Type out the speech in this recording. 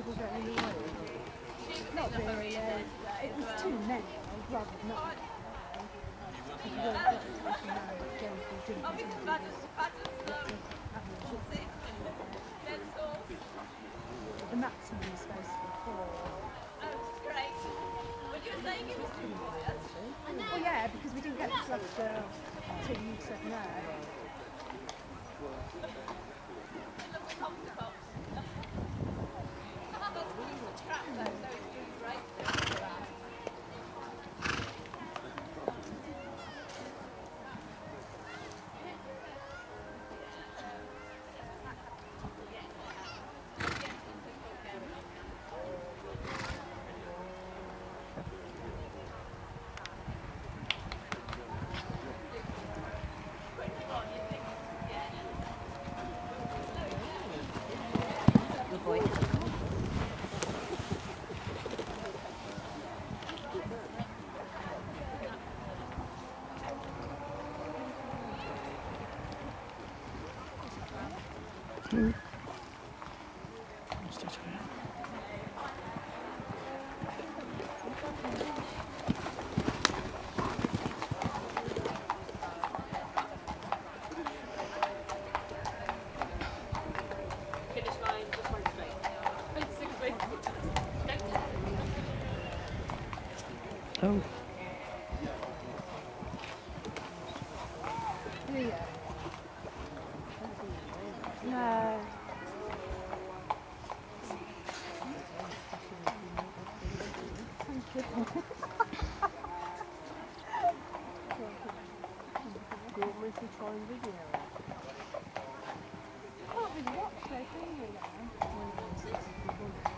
people getting in the way? Not really. It was too many. I'd rather not. The maximum is supposed to be 4. Oh, great. But you were saying it was too quiet. Well, yeah, because we didn't get this after 2 you said no. Good boy. Oh. No. Thank you. Do you want me to try and video it? I can't really watch it, can you?